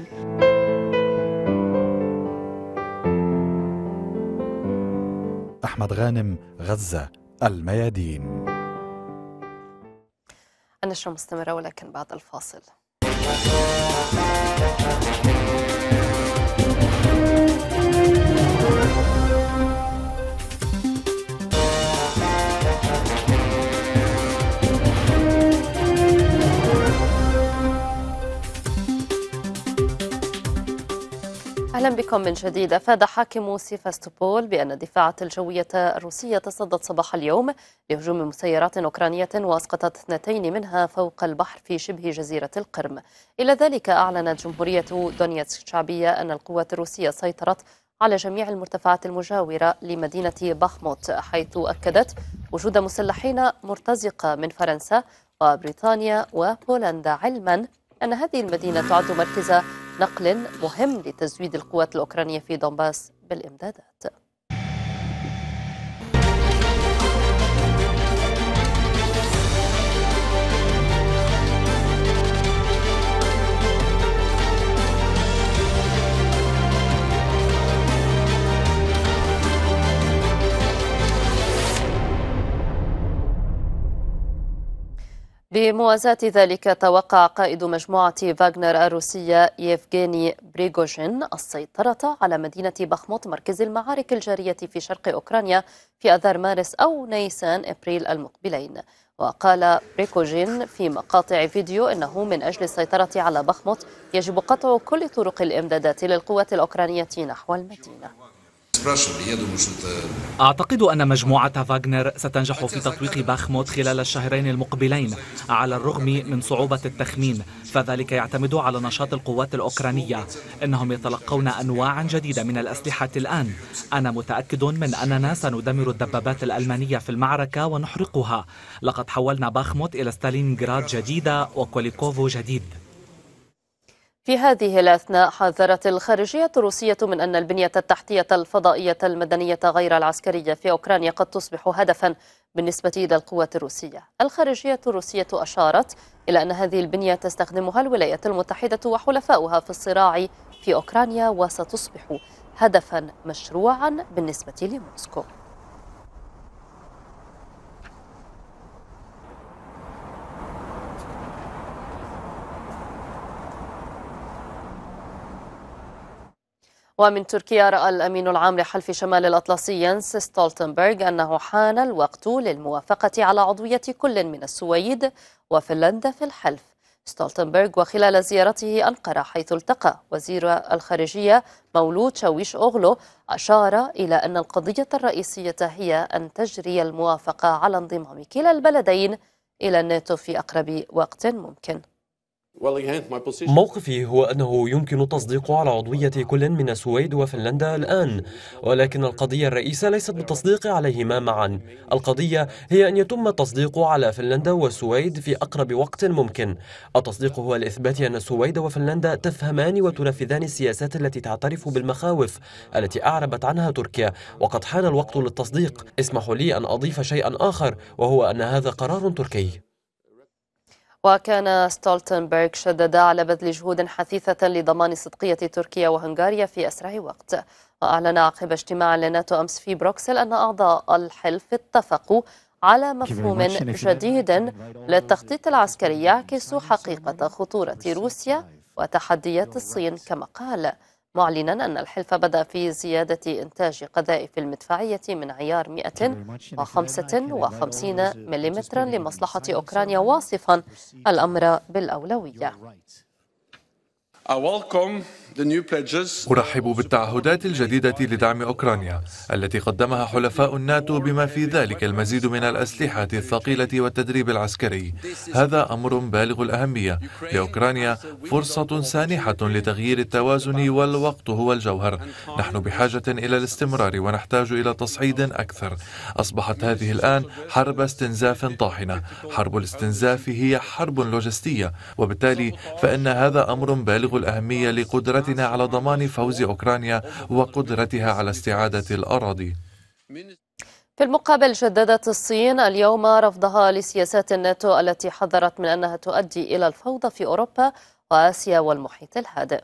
أحمد غانم، غزة، الميادين. النشرة مستمرة ولكن بعد الفاصل. أهلا بكم من جديد. أفاد حاكم سيفاستوبول بأن الدفاعات الجوية الروسية تصدت صباح اليوم لهجوم مسيرات أوكرانية وأسقطت اثنتين منها فوق البحر في شبه جزيرة القرم. إلى ذلك أعلنت جمهورية دونيتسك الشعبية أن القوات الروسية سيطرت على جميع المرتفعات المجاورة لمدينة باخموت، حيث أكدت وجود مسلحين مرتزقة من فرنسا وبريطانيا وبولندا، علما أن هذه المدينة تعد مركز نقل مهم لتزويد القوات الأوكرانية في دونباس بالإمدادات. بموازاة ذلك، توقع قائد مجموعة فاغنر الروسية يفغيني بريغوجين السيطرة على مدينة باخموت مركز المعارك الجارية في شرق أوكرانيا في آذار مارس أو نيسان أبريل المقبلين. وقال بريغوجين في مقاطع فيديو إنه من أجل السيطرة على باخموت يجب قطع كل طرق الإمدادات للقوات الأوكرانية نحو المدينة. أعتقد أن مجموعة فاغنر ستنجح في تطويق باخموت خلال الشهرين المقبلين على الرغم من صعوبة التخمين، فذلك يعتمد على نشاط القوات الأوكرانية. إنهم يتلقون أنواعا جديدة من الأسلحة الآن. أنا متأكد من أننا سندمر الدبابات الألمانية في المعركة ونحرقها. لقد حولنا باخموت إلى ستالينغراد جديدة وكوليكوفو جديد. في هذه الأثناء حذرت الخارجية الروسية من أن البنية التحتية الفضائية المدنية غير العسكرية في أوكرانيا قد تصبح هدفا بالنسبة إلى القوات الروسية. الخارجية الروسية أشارت إلى أن هذه البنية تستخدمها الولايات المتحدة وحلفاؤها في الصراع في أوكرانيا، وستصبح هدفا مشروعا بالنسبة لموسكو. ومن تركيا رأى الأمين العام لحلف شمال الأطلسي ينس ستولتنبرغ أنه حان الوقت للموافقة على عضوية كل من السويد وفنلندا في الحلف. ستولتنبرغ وخلال زيارته أنقرة حيث التقى وزير الخارجية مولود شاويش أوغلو أشار إلى أن القضية الرئيسية هي أن تجري الموافقة على انضمام كلا البلدين إلى الناتو في أقرب وقت ممكن. موقفي هو أنه يمكن التصديق على عضوية كل من السويد وفنلندا الآن، ولكن القضية الرئيسة ليست بالتصديق عليهما معا. القضية هي أن يتم التصديق على فنلندا والسويد في أقرب وقت ممكن. التصديق هو لإثبات أن السويد وفنلندا تفهمان وتنفذان السياسات التي تعترف بالمخاوف التي أعربت عنها تركيا، وقد حان الوقت للتصديق. اسمحوا لي أن أضيف شيئا آخر، وهو أن هذا قرار تركي. وكان ستولتنبرغ شدد على بذل جهود حثيثة لضمان صدقية تركيا وهنغاريا في أسرع وقت. وأعلن عقب اجتماع للناتو أمس في بروكسل أن أعضاء الحلف اتفقوا على مفهوم جديد للتخطيط العسكري يعكس حقيقة خطورة روسيا وتحديات الصين كما قال، معلنا أن الحلف بدأ في زيادة إنتاج قذائف المدفعية من عيار مئة وخمسة وخمسين ملم لمصلحة أوكرانيا، واصفا الأمر بالأولوية. أرحب بالتعهدات الجديدة لدعم أوكرانيا التي قدمها حلفاء الناتو، بما في ذلك المزيد من الأسلحة الثقيلة والتدريب العسكري. هذا أمر بالغ الأهمية لأوكرانيا، فرصة سانحة لتغيير التوازن، والوقت هو الجوهر. نحن بحاجة إلى الاستمرار ونحتاج إلى تصعيد أكثر. أصبحت هذه الآن حرب استنزاف طاحنة. حرب الاستنزاف هي حرب لوجستية، وبالتالي فإن هذا أمر بالغ الأهمية لقدرتنا على ضمان فوز أوكرانيا وقدرتها على استعادة الأراضي. في المقابل جددت الصين اليوم رفضها لسياسات الناتو التي حذرت من أنها تؤدي إلى الفوضى في أوروبا وآسيا والمحيط الهادئ.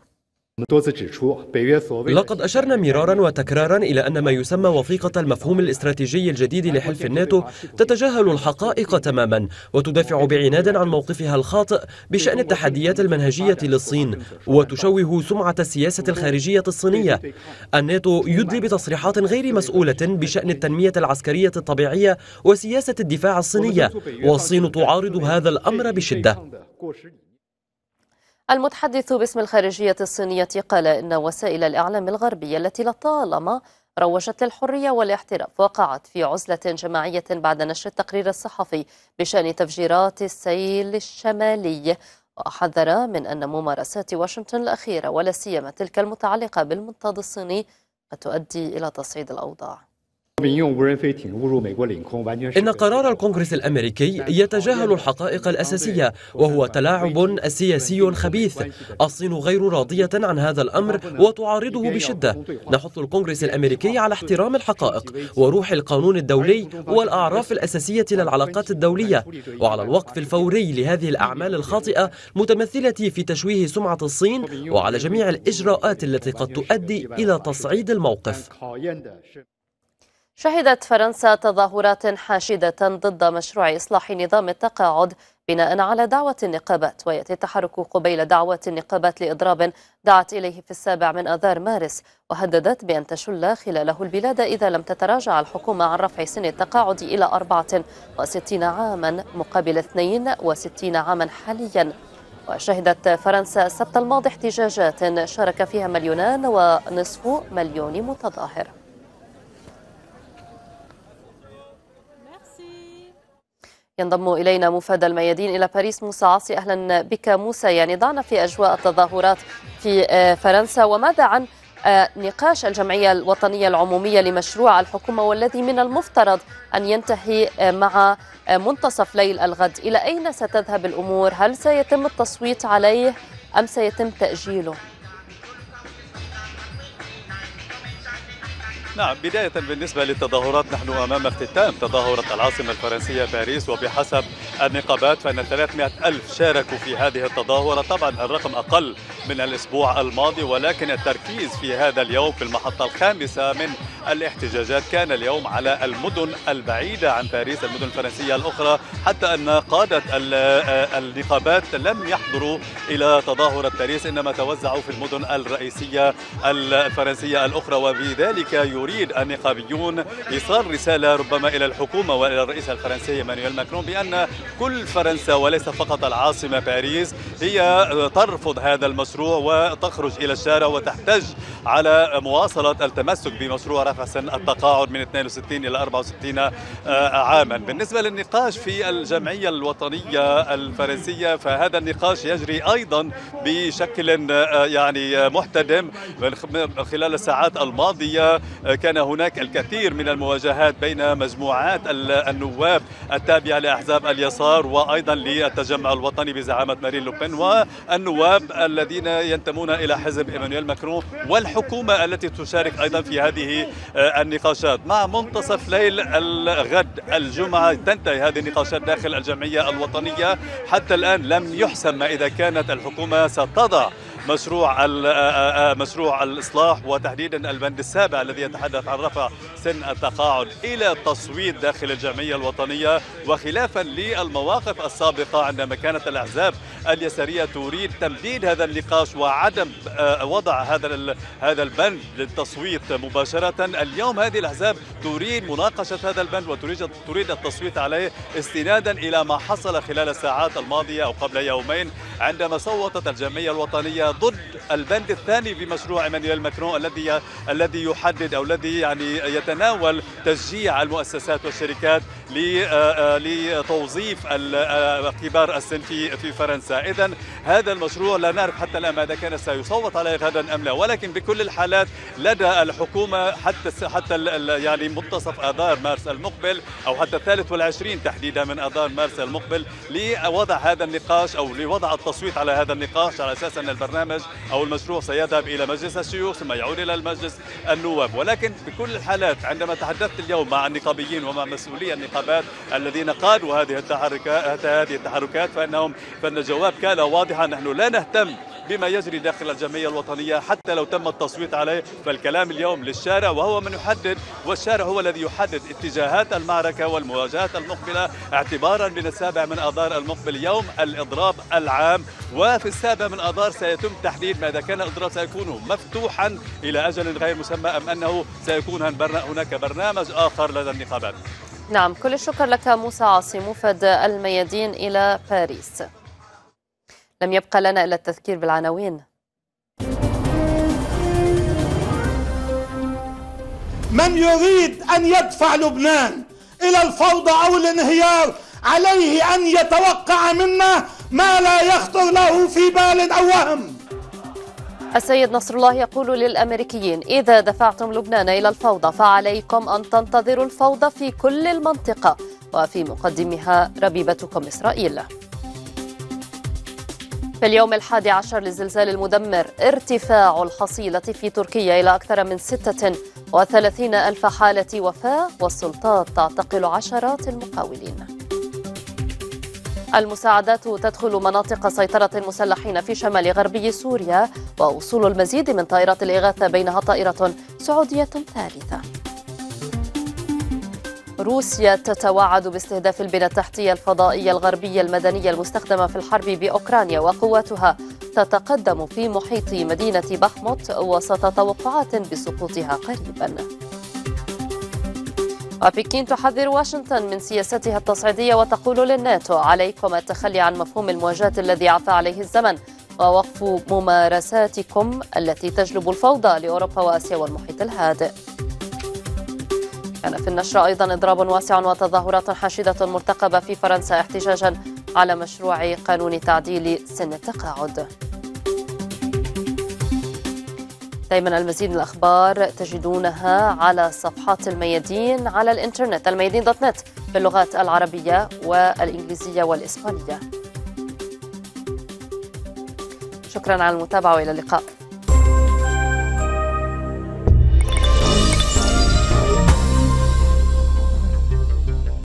لقد أشرنا مرارا وتكرارا إلى أن ما يسمى وثيقة المفهوم الاستراتيجي الجديد لحلف الناتو تتجاهل الحقائق تماما، وتدافع بعناد عن موقفها الخاطئ بشأن التحديات المنهجية للصين، وتشوه سمعة السياسة الخارجية الصينية. الناتو يدلي بتصريحات غير مسؤولة بشأن التنمية العسكرية الطبيعية وسياسة الدفاع الصينية، والصين تعارض هذا الأمر بشدة. المتحدث باسم الخارجية الصينية قال إن وسائل الإعلام الغربية التي لطالما روجت للحرية والاحتراف وقعت في عزلة جماعية بعد نشر التقرير الصحفي بشأن تفجيرات السيل الشمالي، وحذر من أن ممارسات واشنطن الأخيرة ولا سيما تلك المتعلقة بالمنطاد الصيني قد تؤدي إلى تصعيد الأوضاع. إن قرار الكونغرس الأمريكي يتجاهل الحقائق الأساسية، وهو تلاعب سياسي خبيث. الصين غير راضية عن هذا الأمر وتعارضه بشدة. نحث الكونغرس الأمريكي على احترام الحقائق وروح القانون الدولي والأعراف الأساسية للعلاقات الدولية، وعلى الوقف الفوري لهذه الأعمال الخاطئة متمثلة في تشويه سمعة الصين، وعلى جميع الإجراءات التي قد تؤدي إلى تصعيد الموقف. شهدت فرنسا تظاهرات حاشدة ضد مشروع إصلاح نظام التقاعد بناء على دعوة النقابات، ويأتي التحرك قبيل دعوة النقابات لإضراب دعت إليه في السابع من آذار مارس، وهددت بأن تشل خلاله البلاد إذا لم تتراجع الحكومة عن رفع سن التقاعد إلى أربعة وستين عاما مقابل اثنين وستين عاما حاليا. وشهدت فرنسا السبت الماضي احتجاجات شارك فيها مليونان ونصف مليون متظاهر. ينضم إلينا مفاد الميادين إلى باريس موسى عاصي. أهلا بك موسى. يعني ضعنا في أجواء التظاهرات في فرنسا، وماذا عن نقاش الجمعية الوطنية العمومية لمشروع الحكومة والذي من المفترض أن ينتهي مع منتصف ليل الغد؟ إلى أين ستذهب الأمور؟ هل سيتم التصويت عليه أم سيتم تأجيله؟ نعم، بداية بالنسبة للتظاهرات نحن أمام اختتام تظاهرة العاصمة الفرنسية باريس، وبحسب النقابات، فإن ثلاثمائة ألف شاركوا في هذه التظاهرة. طبعا الرقم أقل من الأسبوع الماضي، ولكن التركيز في هذا اليوم في المحطة الخامسة من الاحتجاجات كان اليوم على المدن البعيدة عن باريس، المدن الفرنسية الأخرى، حتى أن قادة النقابات لم يحضروا إلى تظاهرة باريس، إنما توزعوا في المدن الرئيسية الفرنسية الأخرى. وبذلك يريد النقابيون إيصال رسالة ربما إلى الحكومة وإلى الرئيس الفرنسي إيمانويل ماكرون بأن كل فرنسا وليس فقط العاصمة باريس هي ترفض هذا المشروع وتخرج إلى الشارع وتحتج على مواصلة التمسك بمشروع رفع سن التقاعد من اثنين وستين إلى أربعة وستين عاما. بالنسبة للنقاش في الجمعية الوطنية الفرنسية، فهذا النقاش يجري أيضا بشكل يعني محتدم. خلال الساعات الماضية كان هناك الكثير من المواجهات بين مجموعات النواب التابعة لأحزاب اليسار وأيضا للتجمع الوطني بزعامة مارين لوبين، والنواب الذين ينتمون إلى حزب إيمانويل ماكرون، والحكومة التي تشارك أيضا في هذه النقاشات. مع منتصف ليل الغد الجمعة تنتهي هذه النقاشات داخل الجمعية الوطنية. حتى الآن لم يحسم ما إذا كانت الحكومة ستضع مشروع مشروع الإصلاح وتحديدا البند السابع الذي يتحدث عن رفع سن التقاعد إلى التصويت داخل الجمعية الوطنية، وخلافا للمواقف السابقة عندما كانت الأحزاب اليسارية تريد تمديد هذا النقاش وعدم وضع هذا هذا البند للتصويت مباشرة. اليوم هذه الأحزاب تريد مناقشة هذا البند وتريد تريد التصويت عليه استنادا إلى ما حصل خلال الساعات الماضية أو قبل يومين عندما صوتت الجمعية الوطنية ضد البند الثاني بمشروع إيمانويل ماكرون الذي الذي يحدد أو الذي يعني يتناول تشجيع المؤسسات والشركات لتوظيف كبار السن في في فرنسا. إذا هذا المشروع لا نعرف حتى الآن ماذا كان سيصوت عليه غدا أم لا، ولكن بكل الحالات لدى الحكومة حتى حتى يعني منتصف آذار مارس المقبل أو حتى الثالث والعشرين تحديدا من آذار مارس المقبل لوضع هذا النقاش أو لوضع التصويت على هذا النقاش، على أساس أن البرنامج أو المشروع سيذهب إلى مجلس الشيوخ ثم يعود إلى المجلس النواب. ولكن بكل الحالات عندما تحدثت اليوم مع النقابيين ومع مسؤولي النقابات الذين قادوا هذه التحركات هذه التحركات فإنهم فإن الجواب كان واضحا: نحن لا نهتم بما يجري داخل الجمعية الوطنية حتى لو تم التصويت عليه، فالكلام اليوم للشارع وهو من يحدد، والشارع هو الذي يحدد اتجاهات المعركة والمواجهات المقبلة اعتبارا من السابع من آذار المقبل يوم الإضراب العام. وفي السابع من آذار سيتم تحديد ما إذا كان الإضراب سيكون مفتوحا إلى أجل غير مسمى أم أنه سيكون هناك برنامج آخر لدى النقابات. نعم، كل الشكر لك موسى عاصم، وفد الميادين إلى باريس. لم يبقى لنا إلا التذكير بالعناوين. من يريد أن يدفع لبنان إلى الفوضى أو الانهيار عليه أن يتوقع منا ما لا يخطر له في بال أو وهم. السيد نصر الله يقول للأمريكيين: إذا دفعتم لبنان إلى الفوضى فعليكم أن تنتظروا الفوضى في كل المنطقة، وفي مقدمها ربيبتكم إسرائيل. في اليوم الحادي عشر للزلزال المدمر، ارتفاع الحصيلة في تركيا إلى أكثر من ستة وثلاثين ألف حالة وفاة، والسلطات تعتقل عشرات المقاولين. المساعدات تدخل مناطق سيطرة المسلحين في شمال غربي سوريا، ووصول المزيد من طائرات الإغاثة بينها طائرة سعودية ثالثة. روسيا تتوعد باستهداف البنى التحتية الفضائية الغربية المدنية المستخدمة في الحرب بأوكرانيا، وقواتها تتقدم في محيط مدينة بخموت وسط توقعات بسقوطها قريبا. وبكين تحذر واشنطن من سياستها التصعيدية وتقول للناتو: عليكم التخلي عن مفهوم المواجهة الذي عفى عليه الزمن، ووقف ممارساتكم التي تجلب الفوضى لأوروبا وآسيا والمحيط الهادئ. كان في النشر أيضا إضراب واسع وتظاهرات حاشدة مرتقبة في فرنسا احتجاجا على مشروع قانون تعديل سن التقاعد. دائما المزيد من الأخبار تجدونها على صفحات الميادين على الإنترنت، الميادين دوت نت باللغات العربية والإنجليزية والإسبانية. شكرا على المتابعة وإلى اللقاء.